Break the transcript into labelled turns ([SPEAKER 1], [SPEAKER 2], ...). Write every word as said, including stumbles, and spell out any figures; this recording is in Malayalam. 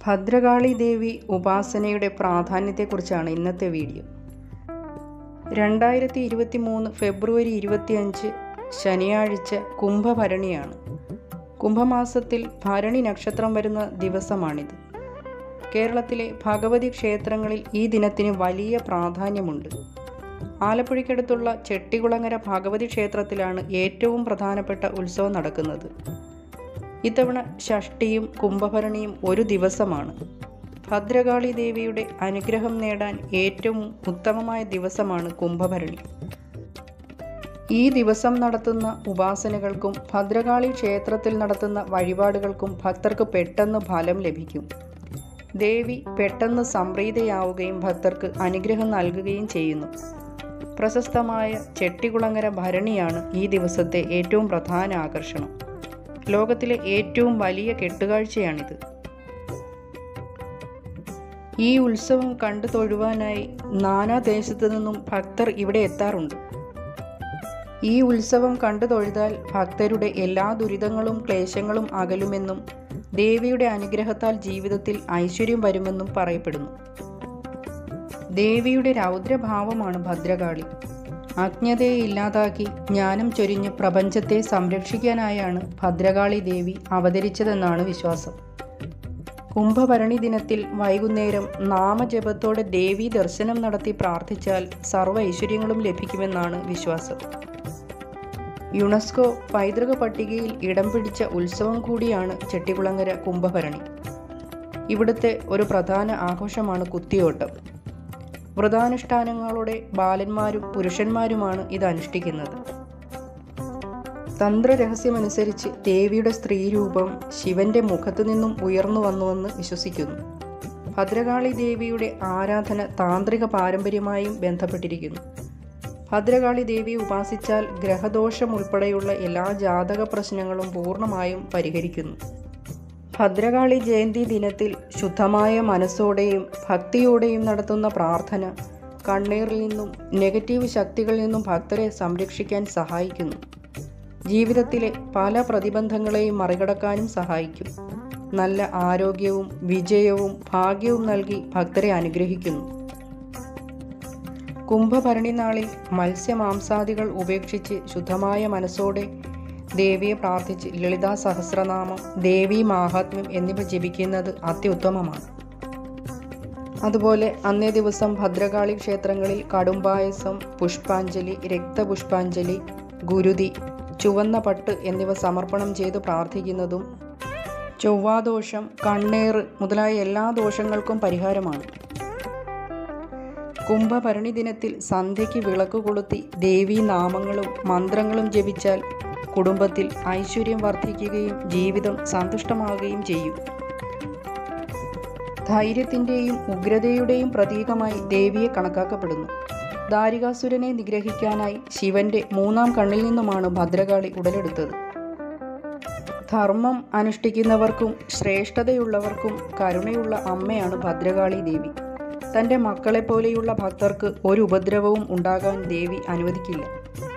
[SPEAKER 1] ഭദ്രകാളി ദേവി ഉപാസനയുടെ പ്രാധാന്യത്തെക്കുറിച്ചാണ് ഇന്നത്തെ വീഡിയോ. രണ്ടായിരത്തി ഇരുപത്തി മൂന്ന് ഫെബ്രുവരി ഇരുപത്തിയഞ്ച് ശനിയാഴ്ച കുംഭഭരണിയാണ്. കുംഭമാസത്തിൽ ഭരണി നക്ഷത്രം വരുന്ന ദിവസമാണിത്. കേരളത്തിലെ ഭഗവതി ക്ഷേത്രങ്ങളിൽ ഈ ദിനത്തിന് വലിയ പ്രാധാന്യമുണ്ട്. ആലപ്പുഴയ്ക്കടുത്തുള്ള ചെട്ടികുളങ്ങര ഭഗവതി ക്ഷേത്രത്തിലാണ് ഏറ്റവും പ്രധാനപ്പെട്ട ഉത്സവം നടക്കുന്നത്. ഇത്തവണ ഷഷ്ഠിയും കുംഭഭരണിയും ഒരു ദിവസമാണ്. ഭദ്രകാളി ദേവിയുടെ അനുഗ്രഹം നേടാൻ ഏറ്റവും ഉത്തമമായ ദിവസമാണ് കുംഭഭരണി. ഈ ദിവസം നടത്തുന്ന ഉപാസനകൾക്കും ഭദ്രകാളി ക്ഷേത്രത്തിൽ നടത്തുന്ന വഴിപാടുകൾക്കും ഭക്തർക്ക് പെട്ടെന്ന് ഫലം ലഭിക്കും. ദേവി പെട്ടെന്ന് സംപ്രീതയാവുകയും ഭക്തർക്ക് അനുഗ്രഹം നൽകുകയും ചെയ്യുന്നു. പ്രശസ്തമായ ചെട്ടികുളങ്ങര ഭരണിയാണ് ഈ ദിവസത്തെ ഏറ്റവും പ്രധാന ആകർഷണം. ലോകത്തിലെ ഏറ്റവും വലിയ കെട്ടുകാഴ്ചയാണിത്. ഈ ഉത്സവം കണ്ടു തൊഴുവാനായി നാനാദേശത്തു നിന്നും ഭക്തർ ഇവിടെ എത്താറുണ്ട്. ഈ ഉത്സവം കണ്ടു തൊഴുതാൽ ഭക്തരുടെ എല്ലാ ദുരിതങ്ങളും ക്ലേശങ്ങളും അകലുമെന്നും ദേവിയുടെ അനുഗ്രഹത്താൽ ജീവിതത്തിൽ ഐശ്വര്യം വരുമെന്നും പറയപ്പെടുന്നു. ദേവിയുടെ രൗദ്രഭാവമാണ് ഭദ്രകാളി. അജ്ഞതയെ ഇല്ലാതാക്കി ജ്ഞാനം ചൊരിഞ്ഞ് പ്രപഞ്ചത്തെ സംരക്ഷിക്കാനായാണ് ഭദ്രകാളി ദേവി അവതരിച്ചതെന്നാണ് വിശ്വാസം. കുംഭഭരണി ദിനത്തിൽ വൈകുന്നേരം നാമജപത്തോടെ ദേവി ദർശനം നടത്തി പ്രാർത്ഥിച്ചാൽ സർവ്വ ഐശ്വര്യങ്ങളും ലഭിക്കുമെന്നാണ് വിശ്വാസം. യുനെസ്കോ പൈതൃക പട്ടികയിൽ ഇടം പിടിച്ച ഉത്സവം കൂടിയാണ് ചെട്ടികുളങ്ങര കുംഭഭരണി. ഇവിടുത്തെ ഒരു പ്രധാന ആഘോഷമാണ് കുത്തിയോട്ടം. വ്രതാനുഷ്ഠാനങ്ങളോടെ ബാലന്മാരും പുരുഷന്മാരുമാണ് ഇത് അനുഷ്ഠിക്കുന്നത്. തന്ത്രരഹസ്യമനുസരിച്ച് ദേവിയുടെ സ്ത്രീരൂപം ശിവന്റെ മുഖത്തു നിന്നും ഉയർന്നു വന്നുവെന്ന് വിശ്വസിക്കുന്നു. ഭദ്രകാളി ദേവിയുടെ ആരാധന താന്ത്രിക പാരമ്പര്യമായും ബന്ധപ്പെട്ടിരിക്കുന്നു. ഭദ്രകാളി ദേവിയെ ഉപാസിച്ചാൽ ഗ്രഹദോഷം ഉൾപ്പെടെയുള്ള എല്ലാ ജാതക പ്രശ്നങ്ങളും പൂർണ്ണമായും പരിഹരിക്കുന്നു. ഭദ്രകാളി ജയന്തി ദിനത്തിൽ ശുദ്ധമായ മനസ്സോടെയും ഭക്തിയോടെയും നടത്തുന്ന പ്രാർത്ഥന കണ്ണീരിൽ നിന്നും നെഗറ്റീവ് ശക്തികളിൽ നിന്നും ഭക്തരെ സംരക്ഷിക്കാൻ സഹായിക്കുന്നു. ജീവിതത്തിലെ പല പ്രതിബന്ധങ്ങളെയും മറികടക്കാനും സഹായിക്കും. നല്ല ആരോഗ്യവും വിജയവും ഭാഗ്യവും നൽകി ഭക്തരെ അനുഗ്രഹിക്കുന്നു. കുംഭഭരണി നാളിൽ മത്സ്യമാംസാദികൾ ഉപേക്ഷിച്ച് ശുദ്ധമായ മനസ്സോടെ ദേവിയെ പ്രാർത്ഥിച്ച് ലളിതാ സഹസ്രനാമം, ദേവീ മാഹാത്മ്യം എന്നിവ ജപിക്കുന്നത് അത്യുത്തമമാണ്. അതുപോലെ അന്നേ ദിവസം ഭദ്രകാളി ക്ഷേത്രങ്ങളിൽ കടുംപായസം, പുഷ്പാഞ്ജലി, രക്തപുഷ്പാഞ്ജലി, ഗുരുതി, ചുവന്ന പട്ട് എന്നിവ സമർപ്പണം ചെയ്ത് പ്രാർത്ഥിക്കുന്നതും ചൊവ്വാദോഷം, കണ്ണേറ് മുതലായ എല്ലാ ദോഷങ്ങൾക്കും പരിഹാരമാണ്. കുംഭഭരണി ദിനത്തിൽ സന്ധ്യയ്ക്ക് വിളക്ക് കൊളുത്തി ദേവീ നാമങ്ങളും മന്ത്രങ്ങളും ജപിച്ചാൽ കുടുംബത്തിൽ ഐശ്വര്യം വർദ്ധിക്കുകയും ജീവിതം സന്തുഷ്ടമാവുകയും ചെയ്യും. ധൈര്യത്തിൻ്റെയും ഉഗ്രതയുടെയും പ്രതീകമായി ദേവിയെ കണക്കാക്കപ്പെടുന്നു. ദാരികാസുരനെ നിഗ്രഹിക്കാനായി ശിവന്റെ മൂന്നാം കണ്ണിൽ നിന്നുമാണ് ഭദ്രകാളി ഉടലെടുത്തത്. ധർമ്മം അനുഷ്ഠിക്കുന്നവർക്കും ശ്രേഷ്ഠതയുള്ളവർക്കും കരുണയുള്ള അമ്മയാണ് ഭദ്രകാളി ദേവി. തൻ്റെ മക്കളെപ്പോലെയുള്ള ഭക്തർക്ക് ഒരു ഉപദ്രവവും ഉണ്ടാകാൻ ദേവി അനുവദിക്കില്ല.